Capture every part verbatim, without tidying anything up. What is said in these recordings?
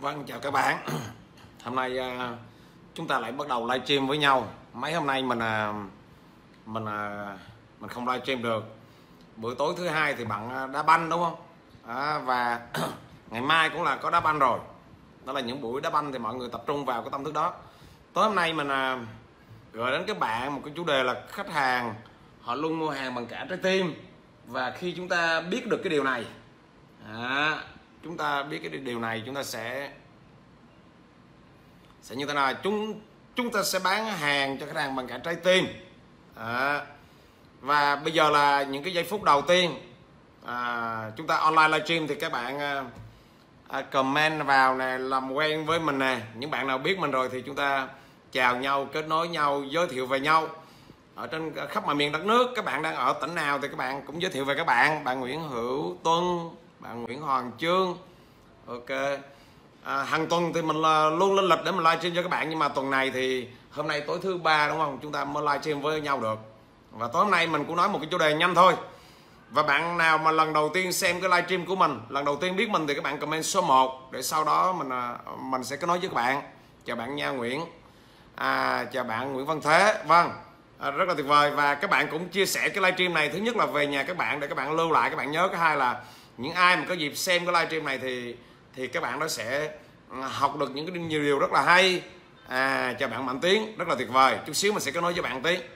Vâng, chào các bạn. Hôm nay uh, chúng ta lại bắt đầu livestream với nhau. Mấy hôm nay mình uh, mình uh, mình không livestream được. Bữa tối thứ hai thì bạn đá banh đúng không? À, và ngày mai cũng là có đá banh rồi. Đó là những buổi đá banh thì mọi người tập trung vào cái tâm thức đó. Tối hôm nay mình uh, gửi đến các bạn một cái chủ đề là khách hàng họ luôn mua hàng bằng cả trái tim. Và khi chúng ta biết được cái điều này, à, chúng ta biết cái điều này chúng ta sẽ sẽ như thế nào? Chúng chúng ta sẽ bán hàng cho khách hàng bằng cả trái tim. À, và bây giờ là những cái giây phút đầu tiên à, chúng ta online livestream thì các bạn à, à, comment vào nè, làm quen với mình nè. Những bạn nào biết mình rồi thì chúng ta chào nhau, kết nối nhau, giới thiệu về nhau. Ở trên khắp mọi miền đất nước, các bạn đang ở tỉnh nào thì các bạn cũng giới thiệu về các bạn. Bạn Nguyễn Hữu Tuân, bạn Nguyễn Hoàng Trương, ok. À, hàng tuần thì mình là luôn lên lịch để mình livestream cho các bạn, nhưng mà tuần này thì hôm nay tối thứ ba đúng không, chúng ta mới livestream với nhau được. Và tối hôm nay mình cũng nói một cái chủ đề nhanh thôi. Và bạn nào mà lần đầu tiên xem cái livestream của mình, lần đầu tiên biết mình thì các bạn comment số một để sau đó mình mình sẽ kết nối với các bạn. Chào bạn Nha Nguyễn, à, chào bạn Nguyễn Văn Thế. Vâng, à, rất là tuyệt vời. Và các bạn cũng chia sẻ cái livestream này, thứ nhất là về nhà các bạn để các bạn lưu lại, các bạn nhớ. Cái hai là những ai mà có dịp xem cái livestream này thì thì các bạn đó sẽ học được những cái nhiều điều rất là hay. À, chào bạn Mạnh Tiến, rất là tuyệt vời. Chút xíu mình sẽ kết nối với bạn Tiến.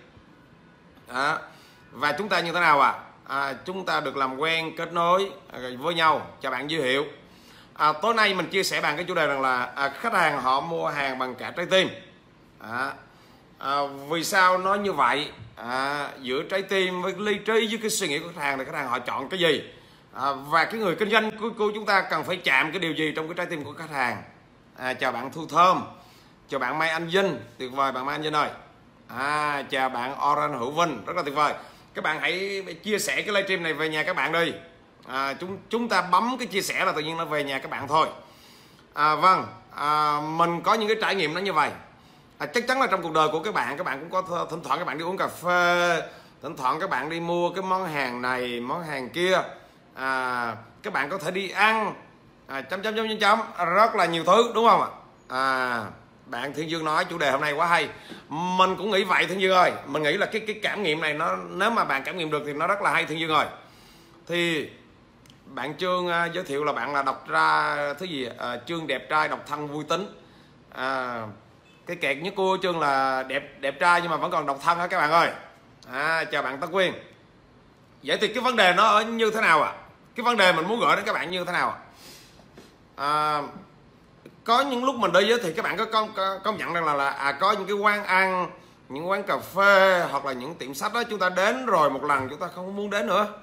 Đó. Và chúng ta như thế nào ạ? À? À, chúng ta được làm quen, kết nối với nhau. Chào bạn Dư Hiệu. À, tối nay mình chia sẻ bạn cái chủ đề rằng là à, khách hàng họ mua hàng bằng cả trái tim. À, à, vì sao nói như vậy? À, giữa trái tim với lý trí với cái suy nghĩ của khách hàng thì khách hàng họ chọn cái gì? À, và cái người kinh doanh của, của chúng ta cần phải chạm cái điều gì trong cái trái tim của khách hàng? À, chào bạn Thu Thơm, chào bạn Mai Anh Vinh, tuyệt vời bạn Mai Anh Vinh ơi. À, chào bạn Oran Hữu Vinh, rất là tuyệt vời. Các bạn hãy chia sẻ cái livestream này về nhà các bạn đi. À, chúng chúng ta bấm cái chia sẻ là tự nhiên nó về nhà các bạn thôi. À, vâng, à, mình có những cái trải nghiệm nó như vậy. À, chắc chắn là trong cuộc đời của các bạn, các bạn cũng có thỉnh thoảng các bạn đi uống cà phê, thỉnh thoảng các bạn đi mua cái món hàng này, món hàng kia. À, các bạn có thể đi ăn à, chấm chấm chấm chấm chấm rất là nhiều thứ đúng không ạ? À, bạn Thiên Dương nói chủ đề hôm nay quá hay, mình cũng nghĩ vậy Thiên Dương ơi. Mình nghĩ là cái cái cảm nghiệm này nó, nếu mà bạn cảm nghiệm được thì nó rất là hay Thiên Dương ơi. Thì bạn Trương uh, giới thiệu là bạn là đọc ra thứ gì uh, Trương đẹp trai, độc thân, vui tính. À, cái kẹt nhất của Trương là đẹp đẹp trai nhưng mà vẫn còn độc thân hả các bạn ơi. À, chào bạn Tất Quyên. Vậy thì cái vấn đề nó ở như thế nào ạ? À? Cái vấn đề mình muốn gửi đến các bạn như thế nào ạ? À? À, có những lúc mình đi thì các bạn có công, công nhận rằng là, là à, có những cái quán ăn, những quán cà phê hoặc là những tiệm sách đó chúng ta đến rồi một lần chúng ta không muốn đến nữa.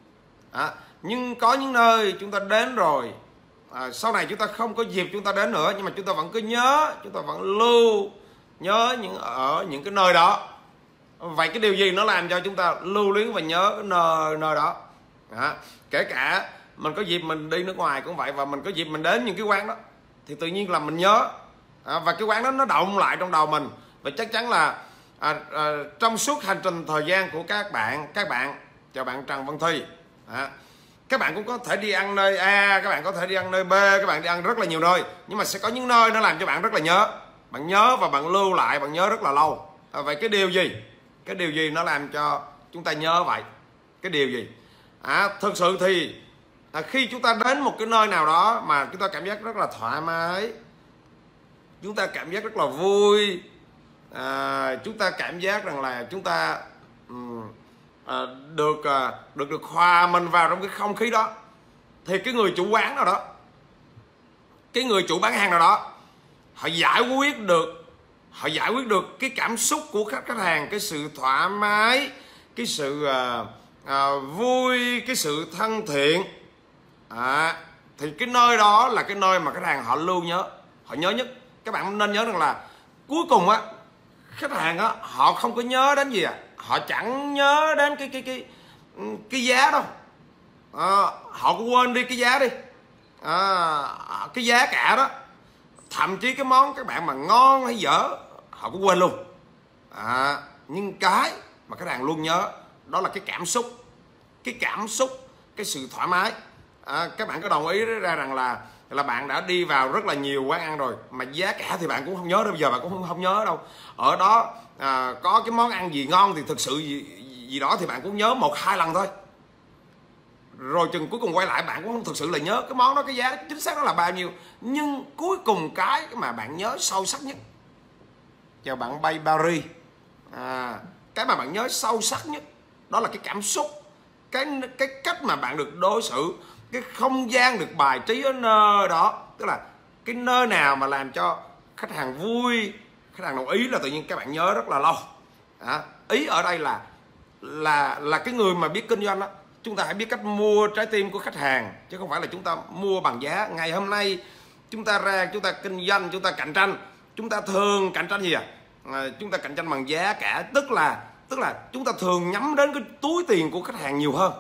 À, nhưng có những nơi chúng ta đến rồi à, sau này chúng ta không có dịp chúng ta đến nữa, nhưng mà chúng ta vẫn cứ nhớ, chúng ta vẫn lưu nhớ những ở những cái nơi đó. Vậy cái điều gì nó làm cho chúng ta lưu luyến và nhớ cái nơi nơi đó? À, kể cả mình có dịp mình đi nước ngoài cũng vậy, và mình có dịp mình đến những cái quán đó thì tự nhiên là mình nhớ. À, và cái quán đó nó động lại trong đầu mình. Và chắc chắn là à, à, trong suốt hành trình thời gian của các bạn, các bạn chào bạn Trần Văn Thi, à, các bạn cũng có thể đi ăn nơi A, các bạn có thể đi ăn nơi B, các bạn đi ăn rất là nhiều nơi, nhưng mà sẽ có những nơi nó làm cho bạn rất là nhớ. Bạn nhớ và bạn lưu lại, bạn nhớ rất là lâu. À, vậy cái điều gì? Cái điều gì nó làm cho chúng ta nhớ vậy? Cái điều gì? À, thực sự thì à, khi chúng ta đến một cái nơi nào đó mà chúng ta cảm giác rất là thoải mái, chúng ta cảm giác rất là vui, à, chúng ta cảm giác rằng là chúng ta um, à, được à, được được hòa mình vào trong cái không khí đó, thì cái người chủ quán nào đó, cái người chủ bán hàng nào đó, họ giải quyết được họ giải quyết được cái cảm xúc của khách khách hàng, cái sự thoải mái, cái sự à, à, vui, cái sự thân thiện. À, thì cái nơi đó là cái nơi mà khách hàng họ lưu nhớ, họ nhớ nhất. Các bạn nên nhớ rằng là cuối cùng á, khách hàng á họ không có nhớ đến gì à, họ chẳng nhớ đến cái cái cái cái giá đâu. À, họ cũng quên đi cái giá đi. À, cái giá cả đó, thậm chí cái món các bạn mà ngon hay dở họ cũng quên luôn. À, nhưng cái mà khách hàng luôn nhớ đó là cái cảm xúc, cái cảm xúc, cái sự thoải mái. À, các bạn có đồng ý ra rằng là là bạn đã đi vào rất là nhiều quán ăn rồi, mà giá cả thì bạn cũng không nhớ đâu, bây giờ bạn cũng không, không nhớ đâu. Ở đó à, có cái món ăn gì ngon thì thực sự gì, gì đó thì bạn cũng nhớ một hai lần thôi, rồi chừng cuối cùng quay lại bạn cũng không thực sự là nhớ cái món đó, cái giá chính xác đó là bao nhiêu. Nhưng cuối cùng cái mà bạn nhớ sâu sắc nhất, chào bạn Bay Paris, à, cái mà bạn nhớ sâu sắc nhất đó là cái cảm xúc, cái cái cách mà bạn được đối xử, cái không gian được bài trí ở nơi đó, tức là cái nơi nào mà làm cho khách hàng vui, khách hàng đồng ý là tự nhiên các bạn nhớ rất là lâu. À, ý ở đây là là là cái người mà biết kinh doanh đó, chúng ta hãy biết cách mua trái tim của khách hàng, chứ không phải là chúng ta mua bằng giá. Ngày hôm nay chúng ta ra chúng ta kinh doanh, chúng ta cạnh tranh, chúng ta thường cạnh tranh gì à? À chúng ta cạnh tranh bằng giá cả, tức là tức là chúng ta thường nhắm đến cái túi tiền của khách hàng nhiều hơn.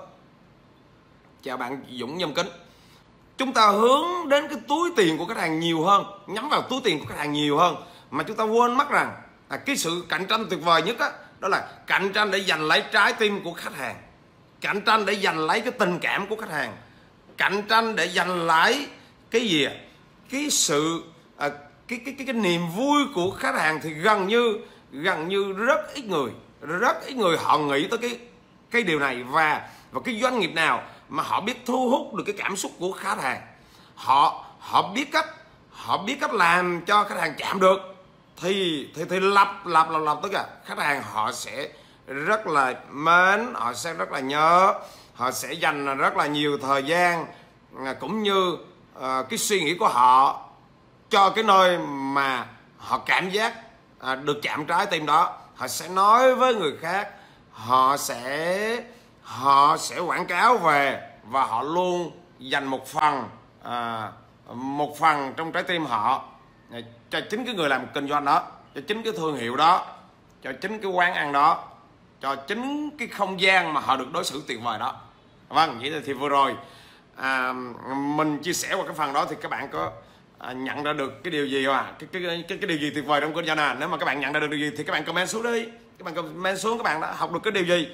Chào bạn Dũng Nhâm Kính. Chúng ta hướng đến cái túi tiền của khách hàng nhiều hơn, nhắm vào túi tiền của khách hàng nhiều hơn, mà chúng ta quên mất rằng à, cái sự cạnh tranh tuyệt vời nhất đó, đó là cạnh tranh để giành lấy trái tim của khách hàng, cạnh tranh để giành lấy cái tình cảm của khách hàng, cạnh tranh để giành lấy cái gì à? Cái sự à, cái, cái cái cái niềm vui của khách hàng thì gần như gần như rất ít người rất ít người họ nghĩ tới cái cái điều này. Và và cái doanh nghiệp nào mà họ biết thu hút được cái cảm xúc của khách hàng, họ họ biết cách họ biết cách làm cho khách hàng chạm được, thì thì thì lập lập lập lập tức là khách hàng họ sẽ rất là mến, họ sẽ rất là nhớ, họ sẽ dành rất là nhiều thời gian cũng như uh, cái suy nghĩ của họ cho cái nơi mà họ cảm giác uh, được chạm trái tim đó. Họ sẽ nói với người khác, họ sẽ họ sẽ quảng cáo về, và họ luôn dành một phần à, một phần trong trái tim họ cho chính cái người làm kinh doanh đó, cho chính cái thương hiệu đó, cho chính cái quán ăn đó, cho chính cái không gian mà họ được đối xử tuyệt vời đó. Vâng, vậy thì vừa rồi à, mình chia sẻ qua cái phần đó thì các bạn có à, nhận ra được cái điều gì không ạ? Cái, cái, cái, cái điều gì tuyệt vời trong kinh doanh à? Nếu mà các bạn nhận ra được điều gì thì các bạn comment xuống đi. Các bạn comment xuống các bạn đã học được cái điều gì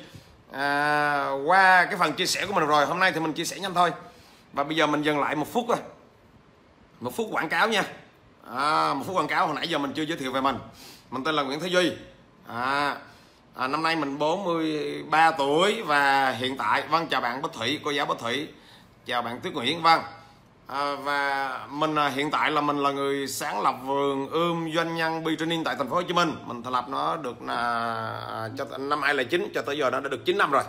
à, qua cái phần chia sẻ của mình rồi. Hôm nay thì mình chia sẻ nhanh thôi, và bây giờ mình dừng lại một phút thôi, một phút quảng cáo nha. À, một phút quảng cáo. Hồi nãy giờ mình chưa giới thiệu về mình. Mình tên là Nguyễn Thế Duy. à, à, Năm nay mình bốn mươi ba tuổi và hiện tại, vâng, chào bạn Bích Thủy, cô giáo Bích Thủy, chào bạn Tuyết Nguyễn. Vâng, à, và mình à, hiện tại là mình là người sáng lập vườn ươm doanh nhân Be Training tại thành phố Hồ Chí Minh. Mình thành lập nó được là cho năm hai không không chín, cho tới giờ nó đã được chín năm rồi.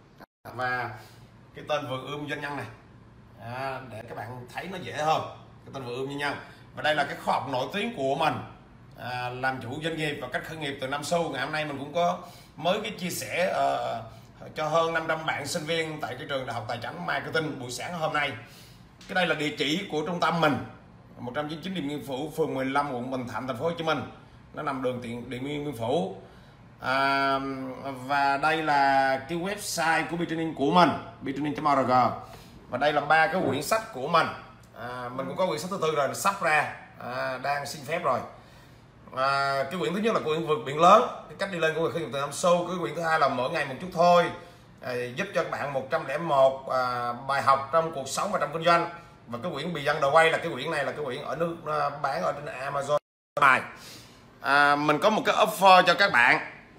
Và cái tên vườn ươm doanh nhân này à, để các bạn thấy nó dễ hơn, cái tên vườn ươm doanh nhân. Và đây là cái khóa học nổi tiếng của mình, à, làm chủ doanh nghiệp và cách khởi nghiệp từ năm xu. Ngày hôm nay mình cũng có mới cái chia sẻ uh, cho hơn năm trăm bạn sinh viên tại cái trường Đại học Tài chính Marketing buổi sáng hôm nay. Cái đây là địa chỉ của trung tâm mình, một trăm chín mươi chín Điện Biên Phủ, phường mười lăm, quận Bình Thạnh, thành phố Hồ Chí Minh. Nó nằm đường Điện Điện Biên Phủ. À, và đây là cái website của Be Training của mình, be training chấm org. Và đây là ba cái quyển sách của mình. À, mình cũng có quyển sách thứ tư rồi, sắp ra, à, đang xin phép rồi. À, cái quyển thứ nhất là quyển vượt biển lớn, cái cách đi lên của người khởi nghiệp từ năm xu. Cái quyển thứ hai là mỗi ngày một chút thôi, à, giúp cho các bạn một trăm lẻ một à, bài học trong cuộc sống và trong kinh doanh. Và cái quyển Beyond the Way là cái quyển này là cái quyển ở nước à, bán ở trên Amazon này. À, mình có một cái offer cho các bạn.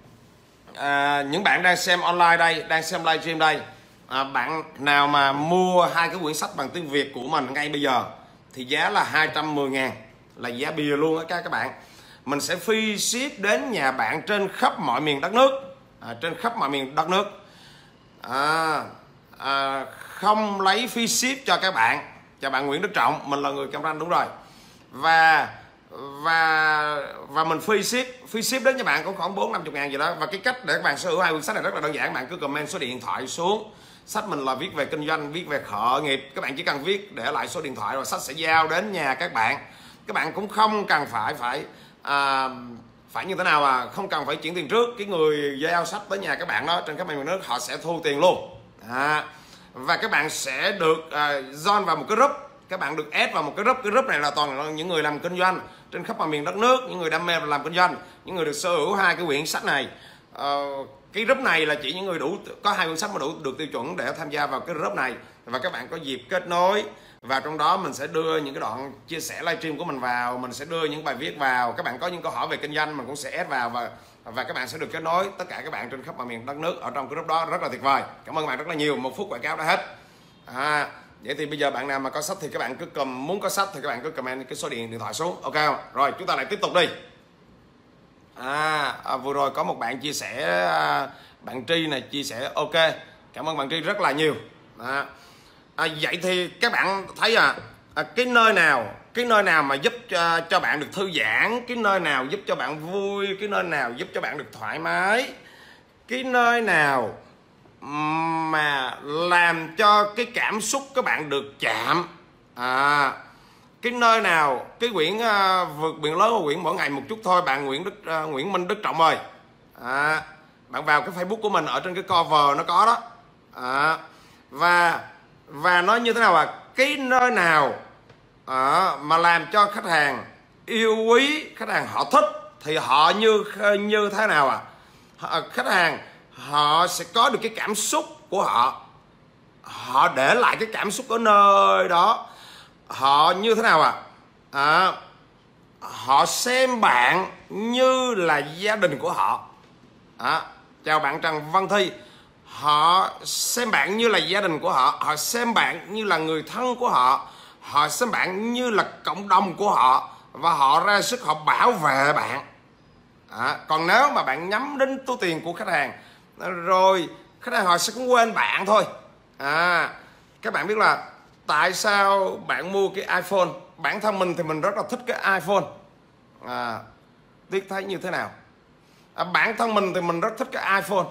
À, những bạn đang xem online đây, đang xem livestream đây, à, bạn nào mà mua hai cái quyển sách bằng tiếng Việt của mình ngay bây giờ thì giá là hai trăm mười ngàn, là giá bìa luôn á các bạn. Mình sẽ free ship đến nhà bạn trên khắp mọi miền đất nước, à, trên khắp mọi miền đất nước, à, à, không lấy free ship cho các bạn. Chào bạn Nguyễn Đức Trọng, mình là người Cam Ranh, đúng rồi. Và và và mình free ship free ship đến cho bạn cũng khoảng bốn năm mươi ngàn gì đó. Và cái cách để các bạn sở hữu hai quyển sách này rất là đơn giản. Bạn cứ comment số điện thoại xuống. Sách mình là viết về kinh doanh, viết về khởi nghiệp. Các bạn chỉ cần viết để lại số điện thoại rồi sách sẽ giao đến nhà các bạn. Các bạn cũng không cần phải phải à, phải như thế nào à không cần phải chuyển tiền trước. Cái người giao sách tới nhà các bạn đó trên các miền nước họ sẽ thu tiền luôn. À, và các bạn sẽ được uh, join vào một cái group. Các bạn được add vào một cái group. Cái group này là toàn là những người làm kinh doanh trên khắp mọi miền đất nước, những người đam mê làm kinh doanh, những người được sở hữu hai cái quyển sách này. Uh, cái group này là chỉ những người đủ có hai quyển sách mà đủ được tiêu chuẩn để tham gia vào cái group này. Và các bạn có dịp kết nối Và trong đó mình sẽ đưa những cái đoạn chia sẻ livestream của mình vào, mình sẽ đưa những bài viết vào. Các bạn có những câu hỏi về kinh doanh mình cũng sẽ add vào, và và các bạn sẽ được kết nối tất cả các bạn trên khắp mọi miền đất nước ở trong cái group đó, rất là tuyệt vời. Cảm ơn các bạn rất là nhiều. Một phút quảng cáo đã hết. À, vậy thì bây giờ bạn nào mà có sách thì các bạn cứ cầm, muốn có sách thì các bạn cứ comment cái số điện điện thoại xuống, ok không? Rồi chúng ta lại tiếp tục đi. À, à vừa rồi có một bạn chia sẻ, à, bạn Tri này chia sẻ ok, cảm ơn bạn Tri rất là nhiều. À, à, vậy thì các bạn thấy à, à cái nơi nào cái nơi nào mà giúp cho, cho bạn được thư giãn, cái nơi nào giúp cho bạn vui, cái nơi nào giúp cho bạn được thoải mái, cái nơi nào mà làm cho cái cảm xúc các bạn được chạm, à, cái nơi nào cái quyển uh, vượt biển lớn của quyển mỗi ngày một chút thôi, bạn Nguyễn Đức uh, Nguyễn Minh Đức Trọng ơi, à, bạn vào cái Facebook của mình ở trên cái cover nó có đó, à, và và nó như thế nào à, cái nơi nào à, mà làm cho khách hàng yêu quý, khách hàng họ thích thì họ như như thế nào à, khách hàng họ sẽ có được cái cảm xúc của họ, họ để lại cái cảm xúc ở nơi đó, họ như thế nào à, à họ xem bạn như là gia đình của họ. À, chào bạn Trần Văn Thi. Họ xem bạn như là gia đình của họ, họ xem bạn như là người thân của họ, họ xem bạn như là cộng đồng của họ, và họ ra sức họ bảo vệ bạn. À, còn nếu mà bạn nhắm đến túi tiền của khách hàng rồi khách hàng họ sẽ cũng quên bạn thôi. À, các bạn biết là tại sao bạn mua cái iPhone? Bản thân mình thì mình rất là thích cái iPhone. À, Tiếc thấy như thế nào? À, bản thân mình thì mình rất thích cái iPhone.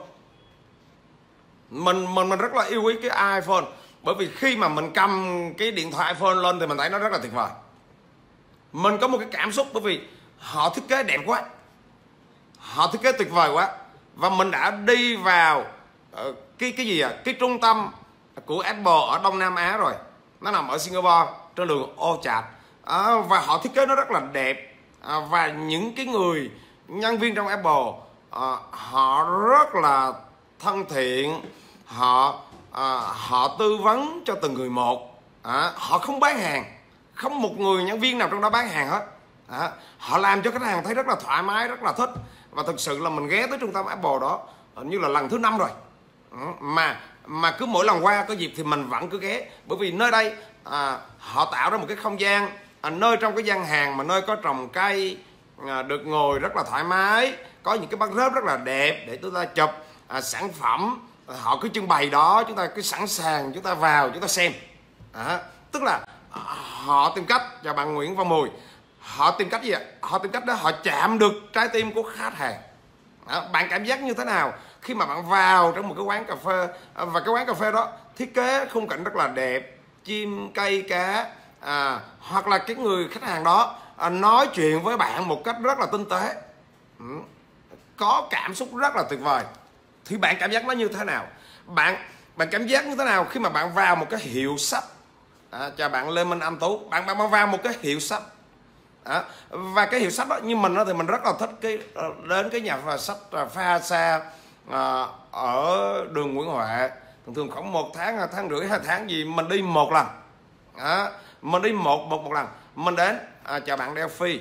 Mình mình mình rất là yêu quý cái iPhone, bởi vì khi mà mình cầm cái điện thoại iPhone lên thì mình thấy nó rất là tuyệt vời. Mình có một cái cảm xúc bởi vì họ thiết kế đẹp quá, họ thiết kế tuyệt vời quá, và mình đã đi vào uh, cái cái gì à, cái trung tâm của Apple ở Đông Nam Á rồi, nó nằm ở Singapore trên đường Orchard, à, và họ thiết kế nó rất là đẹp, à, và những cái người nhân viên trong Apple à, họ rất là thân thiện, họ à, họ tư vấn cho từng người một, à, họ không bán hàng, không một người nhân viên nào trong đó bán hàng hết, à, họ làm cho khách hàng thấy rất là thoải mái, rất là thích. Và thực sự là mình ghé tới trung tâm Apple đó như là lần thứ năm rồi, mà mà cứ mỗi lần qua có dịp thì mình vẫn cứ ghé, bởi vì nơi đây à, họ tạo ra một cái không gian, à, nơi trong cái gian hàng mà nơi có trồng cây, à, được ngồi rất là thoải mái, có những cái băng rớp rất là đẹp để chúng ta chụp à, sản phẩm, à, họ cứ trưng bày đó, chúng ta cứ sẵn sàng chúng ta vào chúng ta xem, à, tức là à, họ tìm cách, và bạn Nguyễn Văn Mùi, họ tìm cách gì ạ? Họ tìm cách đó họ chạm được trái tim của khách hàng. À, bạn cảm giác như thế nào khi mà bạn vào trong một cái quán cà phê, à, và cái quán cà phê đó thiết kế khung cảnh rất là đẹp, chim cây cá, à, hoặc là cái người khách hàng đó à, nói chuyện với bạn một cách rất là tinh tế, ừ, có cảm xúc rất là tuyệt vời, thì bạn cảm giác nó như thế nào? Bạn bạn cảm giác như thế nào khi mà bạn vào một cái hiệu sách? À, chào bạn Lê Minh Anh Tú. Bạn bạn vào một cái hiệu sách, à, và cái hiệu sách đó như mình đó, thì mình rất là thích cái đến cái nhà sách Pha Sa à, ở đường Nguyễn Huệ, thường thường khoảng một tháng tháng rưỡi hai tháng gì mình đi một lần, à, mình đi một một một lần mình đến. À, chào bạn Đeo Phi.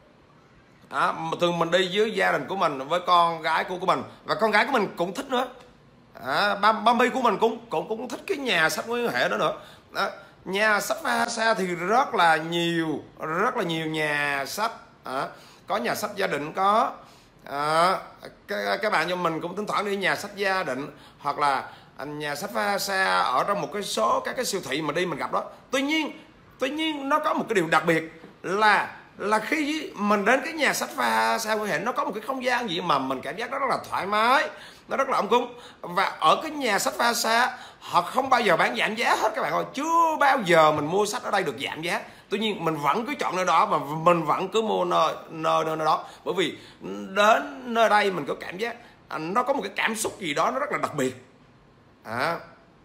À, thường mình đi với gia đình của mình, với con gái của của mình, và con gái của mình cũng thích nữa. À, ba ba My của mình cũng cũng cũng thích cái nhà sách Nguyễn Huệ đó nữa. À, nhà sách Pha Sa thì rất là nhiều, rất là nhiều nhà sách, à, có nhà sách gia đình có, à, các, các bạn cho mình cũng thỉnh thoảng đi nhà sách gia đình, hoặc là nhà sách Pha Sa ở trong một cái số các cái siêu thị mà đi mình gặp đó. Tuy nhiên tuy nhiên nó có một cái điều đặc biệt là là khi mình đến cái nhà sách Pha Sa Nguyễn Huệ, nó có một cái không gian gì mà mình cảm giác nó rất là thoải mái, nó rất là ấm cúng. Và ở cái nhà sách Pha Sa họ không bao giờ bán giảm giá hết các bạn ơi, chưa bao giờ mình mua sách ở đây được giảm giá. Tuy nhiên mình vẫn cứ chọn nơi đó, mà mình vẫn cứ mua nơi nơi nơi đó, bởi vì đến nơi đây mình có cảm giác nó có một cái cảm xúc gì đó nó rất là đặc biệt. À,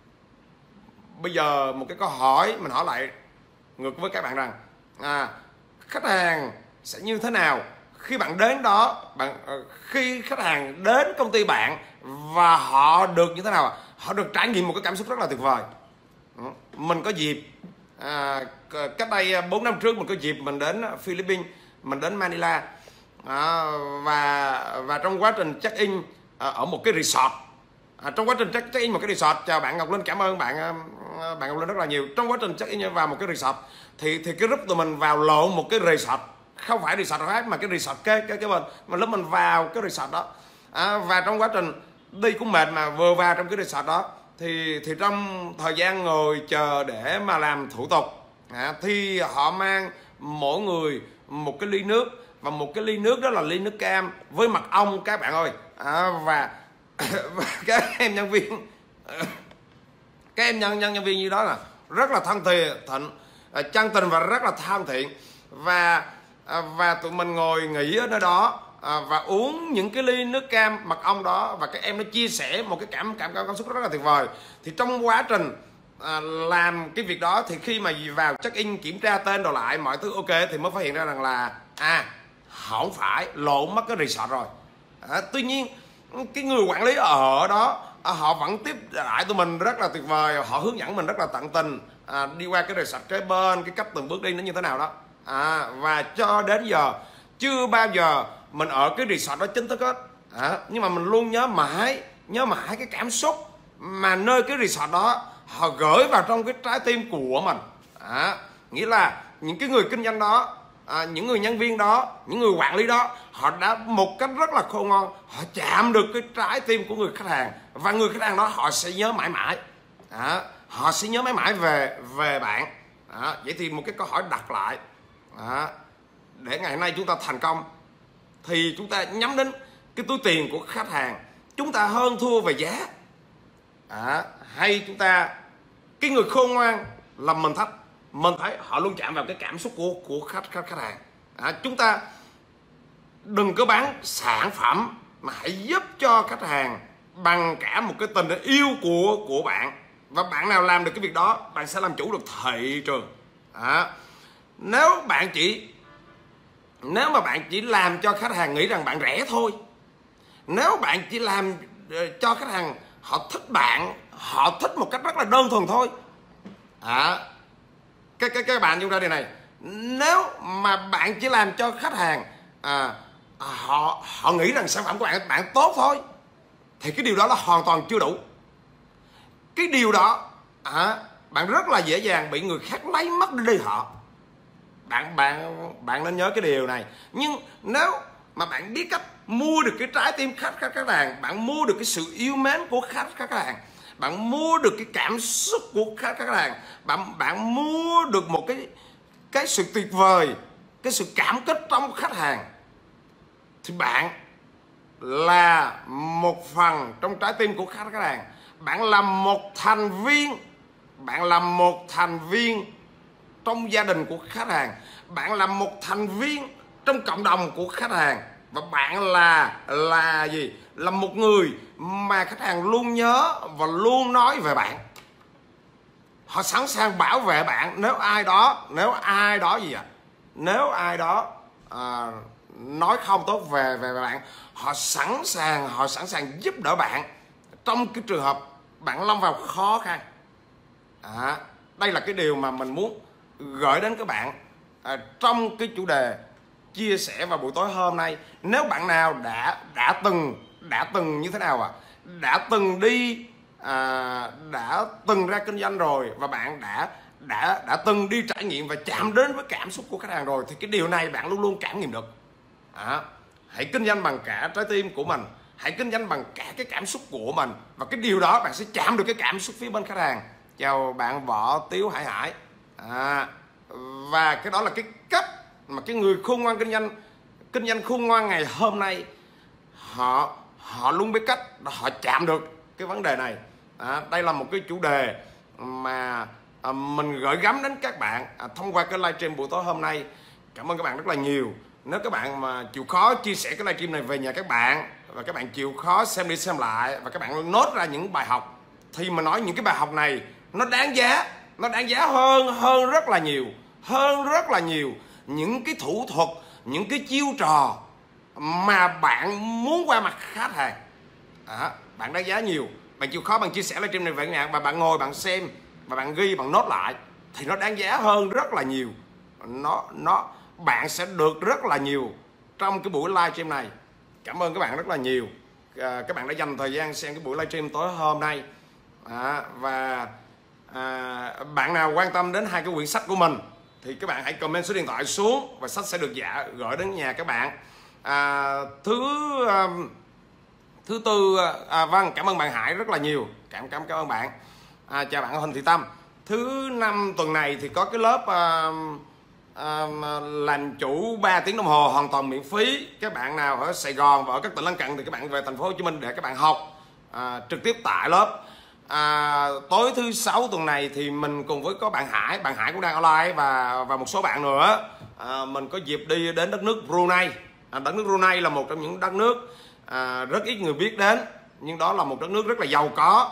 bây giờ một cái câu hỏi mình hỏi lại ngược với các bạn rằng, à, khách hàng sẽ như thế nào khi bạn đến đó, bạn khi khách hàng đến công ty bạn và họ được như thế nào? Họ được trải nghiệm một cái cảm xúc rất là tuyệt vời. Mình có dịp à, cách đây bốn năm trước mình có dịp mình đến Philippines, mình đến Manila, à, và và trong quá trình check in ở một cái resort, à, trong quá trình check, check in một cái resort, chào bạn Ngọc Linh, cảm ơn bạn bạn Ngọc Linh rất là nhiều. Trong quá trình check in vào một cái resort thì thì cái group tụi mình vào lộn một cái resort, không phải resort khác mà cái resort cái cái cái bên, mà lúc mình vào cái resort đó, à, và trong quá trình đi cũng mệt mà vừa vào trong cái resort đó thì thì trong thời gian ngồi chờ để mà làm thủ tục, à, thì họ mang mỗi người một cái ly nước, và một cái ly nước đó là ly nước cam với mật ong các bạn ơi, à, và, và các em nhân viên các em nhân nhân nhân viên như đó là rất là thân thiện, thịnh, chân tình và rất là thân thiện, và và tụi mình ngồi nghỉ ở nơi đó, à, và uống những cái ly nước cam mật ong đó, và các em nó chia sẻ một cái cảm cảm cảm xúc rất là tuyệt vời. Thì trong quá trình à, làm cái việc đó thì khi mà vào check in kiểm tra tên đồ lại mọi thứ ok thì mới phát hiện ra rằng là à không phải lộn mất cái resort rồi. À, tuy nhiên cái người quản lý ở đó à, họ vẫn tiếp lại tụi mình rất là tuyệt vời, họ hướng dẫn mình rất là tận tình, à, đi qua cái resort kế bên, cái cách từng bước đi nó như thế nào đó, à, và cho đến giờ chưa bao giờ mình ở cái resort đó chính thức hết, à, nhưng mà mình luôn nhớ mãi nhớ mãi cái cảm xúc mà nơi cái resort đó họ gửi vào trong cái trái tim của mình, à, nghĩa là những cái người kinh doanh đó, à, những người nhân viên đó, những người quản lý đó, họ đã một cách rất là khôn ngoan, họ chạm được cái trái tim của người khách hàng, và người khách hàng đó họ sẽ nhớ mãi mãi, à, họ sẽ nhớ mãi mãi về về bạn. À, vậy thì một cái câu hỏi đặt lại, à, để ngày hôm nay chúng ta thành công thì chúng ta nhắm đến cái túi tiền của khách hàng, chúng ta hơn thua về giá, à, hay chúng ta cái người khôn ngoan là mình thách, mình thấy họ luôn chạm vào cái cảm xúc của của khách khách khách hàng, à, chúng ta đừng có bán sản phẩm mà hãy giúp cho khách hàng bằng cả một cái tình yêu của của bạn, và bạn nào làm được cái việc đó bạn sẽ làm chủ được thị trường. À, nếu bạn chỉ nếu mà bạn chỉ làm cho khách hàng nghĩ rằng bạn rẻ thôi, nếu bạn chỉ làm cho khách hàng họ thích bạn, họ thích một cách rất là đơn thuần thôi, à, các các các bạn chúng ta điều này, nếu mà bạn chỉ làm cho khách hàng à, họ họ nghĩ rằng sản phẩm của bạn bạn tốt thôi, thì cái điều đó là hoàn toàn chưa đủ. Cái điều đó à, bạn rất là dễ dàng bị người khác lấy mất đi họ. Bạn bạn bạn nên nhớ cái điều này. Nhưng nếu mà bạn biết cách mua được cái trái tim khách khách khách hàng, bạn mua được cái sự yêu mến của khách khách hàng, bạn mua được cái cảm xúc của khách khách hàng, bạn bạn mua được một cái cái sự tuyệt vời, cái sự cảm kích trong khách hàng, thì bạn là một phần trong trái tim của khách khách hàng. Bạn là một thành viên, bạn là một thành viên trong gia đình của khách hàng, bạn là một thành viên trong cộng đồng của khách hàng, và bạn là là gì? Là một người mà khách hàng luôn nhớ và luôn nói về bạn. Họ sẵn sàng bảo vệ bạn nếu ai đó nếu ai đó gì ạ? À? Nếu ai đó à, nói không tốt về về bạn, họ sẵn sàng họ sẵn sàng giúp đỡ bạn trong cái trường hợp bạn lâm vào khó khăn. À, đây là cái điều mà mình muốn gửi đến các bạn à, trong cái chủ đề chia sẻ vào buổi tối hôm nay. Nếu bạn nào đã đã từng đã từng như thế nào à đã từng đi à, đã từng ra kinh doanh rồi, và bạn đã đã đã từng đi trải nghiệm và chạm đến với cảm xúc của khách hàng rồi, thì cái điều này bạn luôn luôn cảm nghiệm được. À, hãy kinh doanh bằng cả trái tim của mình, hãy kinh doanh bằng cả cái cảm xúc của mình, và cái điều đó bạn sẽ chạm được cái cảm xúc phía bên khách hàng. Chào bạn Võ Tiếu Hải Hải. À, và cái đó là cái cách mà cái người khôn ngoan kinh doanh kinh doanh khôn ngoan ngày hôm nay họ họ luôn biết cách họ chạm được cái vấn đề này. À, đây là một cái chủ đề mà à, mình gửi gắm đến các bạn à, thông qua cái livestream buổi tối hôm nay. Cảm ơn các bạn rất là nhiều. Nếu các bạn mà chịu khó chia sẻ cái livestream này về nhà các bạn, và các bạn chịu khó xem đi xem lại, và các bạn nốt ra những bài học, thì mà nói những cái bài học này nó đáng giá, nó đáng giá hơn hơn rất là nhiều, hơn rất là nhiều những cái thủ thuật, những cái chiêu trò mà bạn muốn qua mặt khách hàng. À, bạn đáng giá nhiều. Bạn chịu khó bạn chia sẻ livestream này về nhà, và bạn ngồi bạn xem và bạn ghi, bạn nốt lại, thì nó đáng giá hơn rất là nhiều. Nó nó bạn sẽ được rất là nhiều trong cái buổi livestream này. Cảm ơn các bạn rất là nhiều. À, các bạn đã dành thời gian xem cái buổi livestream tối hôm nay. À, và à, bạn nào quan tâm đến hai cái quyển sách của mình thì các bạn hãy comment số điện thoại xuống và sách sẽ được dạ gửi đến nhà các bạn. À, thứ à, thứ tư à, vâng, cảm ơn bạn Hải rất là nhiều. Cảm cảm cảm ơn bạn. À, chào bạn Huỳnh Thị Tâm. Thứ năm tuần này thì có cái lớp à, à, làm chủ ba tiếng đồng hồ hoàn toàn miễn phí. Các bạn nào ở Sài Gòn và ở các tỉnh lân cận thì các bạn về thành phố Hồ Chí Minh để các bạn học à, trực tiếp tại lớp. À, tối thứ sáu tuần này thì mình cùng với có bạn Hải, bạn Hải cũng đang online và và một số bạn nữa. À, mình có dịp đi đến đất nước Brunei. À, đất nước Brunei là một trong những đất nước à, rất ít người biết đến, nhưng đó là một đất nước rất là giàu có.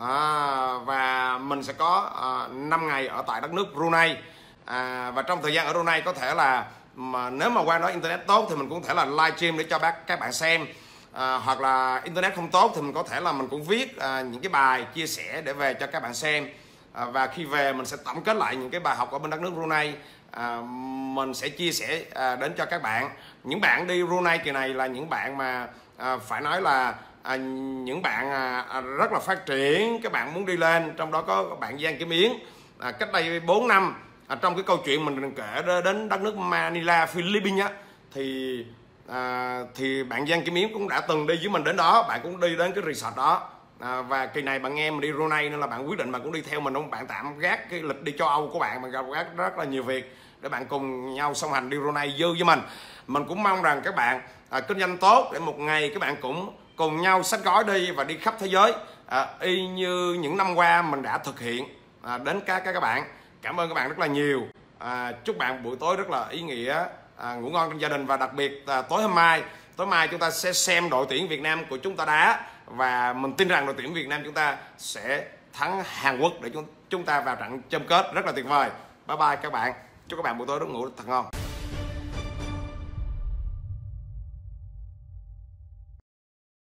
À, và mình sẽ có à, năm ngày ở tại đất nước Brunei. À, và trong thời gian ở Brunei có thể là mà nếu mà qua đó internet tốt thì mình cũng có thể là livestream để cho bác các bạn xem. À, hoặc là internet không tốt thì mình có thể là mình cũng viết à, những cái bài chia sẻ để về cho các bạn xem. À, và khi về mình sẽ tổng kết lại những cái bài học ở bên đất nước Brunei. À, mình sẽ chia sẻ à, đến cho các bạn. Những bạn đi Brunei kỳ này là những bạn mà à, phải nói là à, những bạn à, rất là phát triển, các bạn muốn đi lên. Trong đó có bạn Giang Kim Yến à, cách đây bốn năm à, trong cái câu chuyện mình kể đến đất nước Manila, Philippines á, thì à, thì bạn Giang Kim Yến cũng đã từng đi với mình đến đó, bạn cũng đi đến cái resort đó. À, và kỳ này bạn nghe mình đi Brunei nên là bạn quyết định bạn cũng đi theo mình không? Bạn tạm gác cái lịch đi châu Âu của bạn, bạn gặp gác rất là nhiều việc để bạn cùng nhau song hành đi Brunei dư với mình. Mình cũng mong rằng các bạn à, kinh doanh tốt để một ngày các bạn cũng cùng nhau xách gói đi và đi khắp thế giới à, y như những năm qua mình đã thực hiện à, đến các các bạn. Cảm ơn các bạn rất là nhiều. À, chúc bạn buổi tối rất là ý nghĩa, à, ngủ ngon trong gia đình. Và đặc biệt à, tối hôm mai tối mai chúng ta sẽ xem đội tuyển Việt Nam của chúng ta đá, và mình tin rằng đội tuyển Việt Nam chúng ta sẽ thắng Hàn Quốc để chúng chúng ta vào trận chung kết rất là tuyệt vời. Bye bye các bạn, chúc các bạn buổi tối giấc ngủ thật ngon.